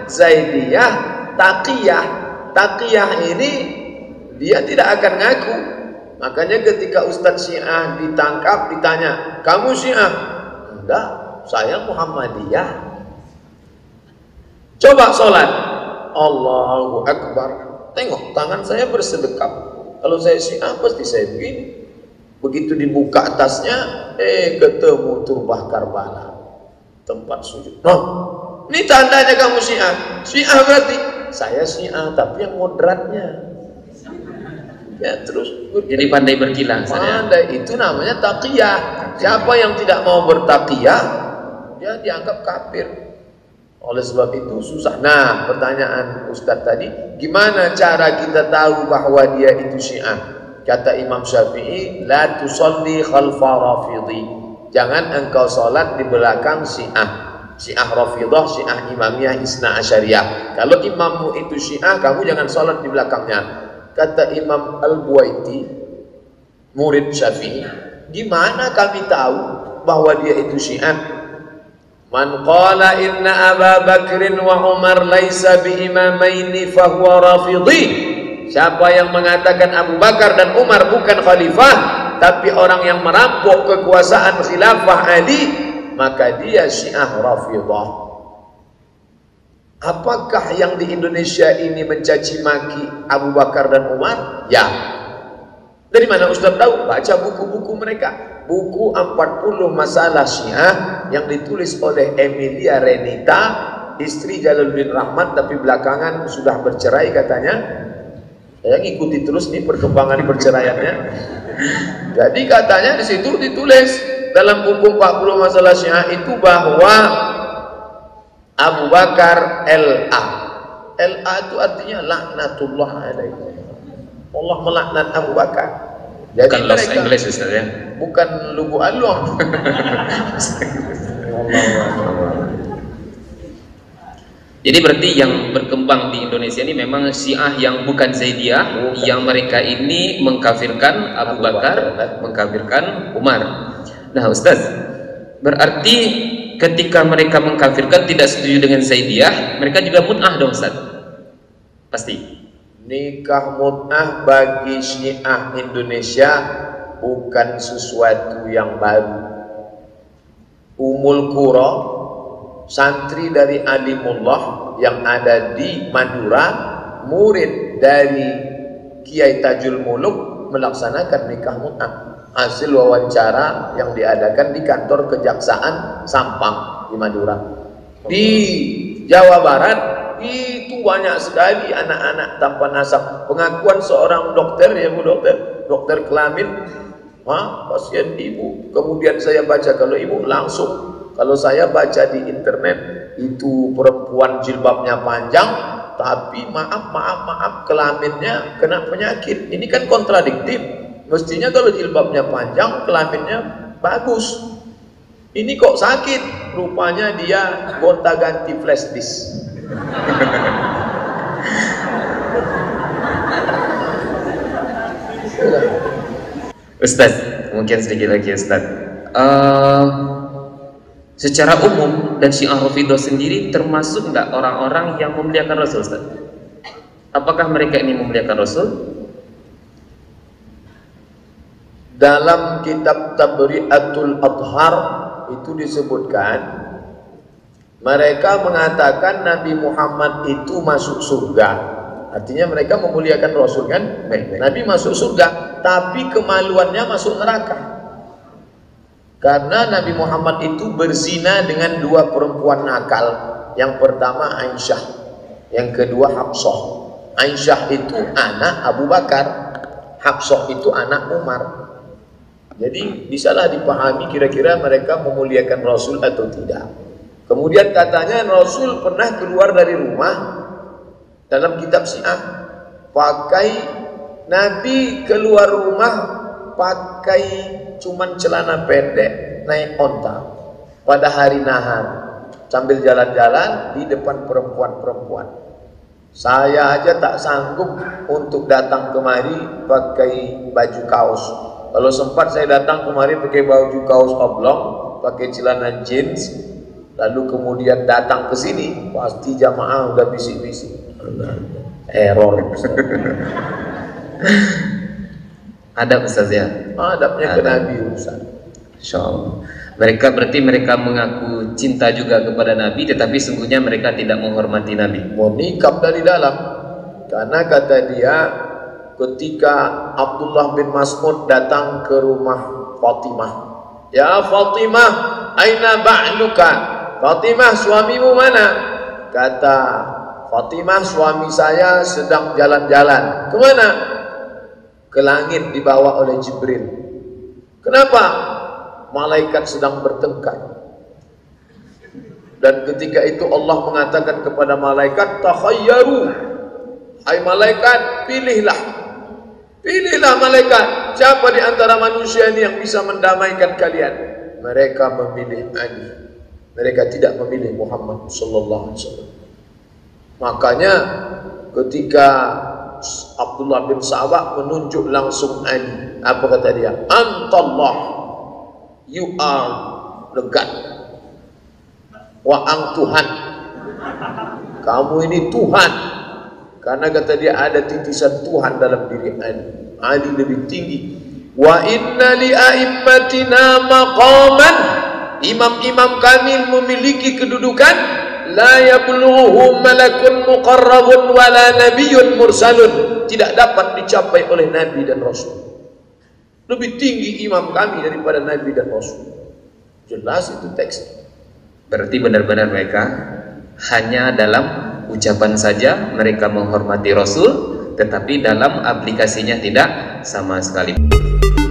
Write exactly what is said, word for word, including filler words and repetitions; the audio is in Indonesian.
Zaidiyah, Taqiyah. Taqiyah ini dia tidak akan ngaku. Makanya ketika Ustadz Syiah ditangkap, ditanya, kamu Syiah? Enggak, saya Muhammadiyah. Coba sholat, Allahu Akbar. Tengok, tangan saya bersedekap. Kalau saya Syiah pasti saya begini. Begitu dibuka atasnya, eh ketemu turbah Karbala, tempat sujud. Oh, ini tandanya kamu Syiah. Syiah berarti saya Syiah, tapi yang moderatnya. Ya terus. Jadi pandai berkilah. Pandai, itu namanya taqiyah. Siapa yang tidak mau bertaqiyah, dia dianggap kafir. Oleh sebab itu susah. Nah, pertanyaan Ustadz tadi, gimana cara kita tahu bahwa dia itu Syiah? Kata Imam Syafi'i, la tusalli khalfa rafidhi. Jangan engkau sholat di belakang Syiah. Syiah Rafidah, Syiah Imamiyah, Isna Asyariyah. Kalau imammu itu Syiah, kamu jangan sholat di belakangnya. Kata Imam Al-Buwaiti, murid Syafi'i, gimana kami tahu bahwa dia itu Syiah? Man qala inna Aba Bakrin wa Umar laisa bi imamaini fahuwa rafidhi. Siapa yang mengatakan Abu Bakar dan Umar bukan khalifah, tapi orang yang merampok kekuasaan khilafah Ali, maka dia Syiah Rafidah. Apakah yang di Indonesia ini mencaci maki Abu Bakar dan Umar? Ya. Dari mana Ustaz tahu? Baca buku-buku mereka. Buku empat puluh Masalah Syiah yang ditulis oleh Emilia Renita, istri Jalaluddin Rahmat, tapi belakangan sudah bercerai katanya. Saya ngikuti terus nih perkembangan perceraiannya. Jadi katanya di situ ditulis dalam buku empat puluh Masalah Syiah itu bahwa Abu Bakar L A. L A itu artinya laknatullah alaihi. Allah melaknat Abu Bakar. Jadi bukan Los Angeles Ustaz ya. Bukan Lubu Along. Jadi berarti yang berkembang di Indonesia ini memang Syiah yang bukan Zaidiyah, bukan. Yang mereka ini mengkafirkan Abu Bakar, mengkafirkan Umar. Nah Ustaz, berarti ketika mereka mengkafirkan tidak setuju dengan Zaidiyah, mereka juga mut'ah dong Ustaz? Pasti. Nikah mut'ah bagi Syiah Indonesia bukan sesuatu yang baru. Ummul Qura, santri dari Alimullah yang ada di Madura, murid dari Kiai Tajul Muluk, melaksanakan nikah mut'ah. Hasil wawancara yang diadakan di kantor Kejaksaan Sampang di Madura. Di Jawa Barat itu banyak sekali anak-anak tanpa nasab. Pengakuan seorang dokter, ya Bu dokter, dokter kelamin, ha, pasien ibu. Kemudian saya baca, kalau ibu langsung. Kalau saya baca di internet, itu perempuan jilbabnya panjang, tapi maaf, maaf, maaf, kelaminnya kena penyakit. Ini kan kontradiktif. Mestinya kalau jilbabnya panjang, kelaminnya bagus. Ini kok sakit? Rupanya dia gonta-ganti flash disk. Ustaz, mungkin sedikit lagi Ustaz. Uh, secara umum dan Syiah Rafidah sendiri termasuk enggak orang-orang yang memuliakan Rasul Ustaz? Apakah mereka ini memuliakan Rasul? Dalam kitab Tabri'atul Adhar itu disebutkan, mereka mengatakan Nabi Muhammad itu masuk surga. Artinya mereka memuliakan Rasul kan? Nabi masuk surga, tapi kemaluannya masuk neraka. Karena Nabi Muhammad itu berzina dengan dua perempuan nakal. Yang pertama Aisyah, yang kedua Hafsah. Aisyah itu anak Abu Bakar, Hafsah itu anak Umar. Jadi bisalah dipahami kira-kira mereka memuliakan Rasul atau tidak. Kemudian katanya Rasul pernah keluar dari rumah, dalam kitab Syiah, pakai Nabi keluar rumah pakai cuman celana pendek, naik onta pada hari nahar, sambil jalan-jalan di depan perempuan-perempuan. Saya aja tak sanggup untuk datang kemari pakai baju kaos. Kalau sempat saya datang kemari pakai baju kaos oblong, pakai celana jeans, lalu kemudian datang ke sini, pasti jamaah udah bisik-bisik. Error. Adab Ustaz ya? Adabnya ke Nabi Ustaz. Insyaallah. Mereka berarti mereka mengaku cinta juga kepada Nabi, tetapi sungguhnya mereka tidak menghormati Nabi. Menikap dari dalam, karena kata dia ketika Abdullah bin Mas'ud datang ke rumah Fatimah, ya Fatimah, aina ba'luka? Fatimah, suamimu mana? Kata Fatimah, suami saya sedang jalan-jalan. Kemana? Ke langit, dibawa oleh Jibril. Kenapa? Malaikat sedang bertengkar. Dan ketika itu Allah mengatakan kepada malaikat, takhayyaru, hai malaikat, pilihlah. Pilihlah malaikat, siapa di antara manusia ini yang bisa mendamaikan kalian? Mereka memilih Ali. Mereka tidak memilih Muhammad sallallahu alaihi wasallam. Makanya ketika Abdullah bin Sa'bah menunjuk langsung Ali, apa kata dia? Antallah, you are the God. Wa ang Tuhan, kamu ini Tuhan. Karena kata dia ada titisan Tuhan dalam diri Ali. Ali lebih tinggi. Wa inna li a'immatina maqaman, imam-imam kami memiliki kedudukan la yablughuhu malakun muqarrabun wala nabiyyun mursalun, tidak dapat dicapai oleh nabi dan rasul. Lebih tinggi imam kami daripada nabi dan rasul. Jelas itu teks. Berarti benar-benar mereka hanya dalam ucapan saja mereka menghormati Rasul, tetapi dalam aplikasinya tidak sama sekali.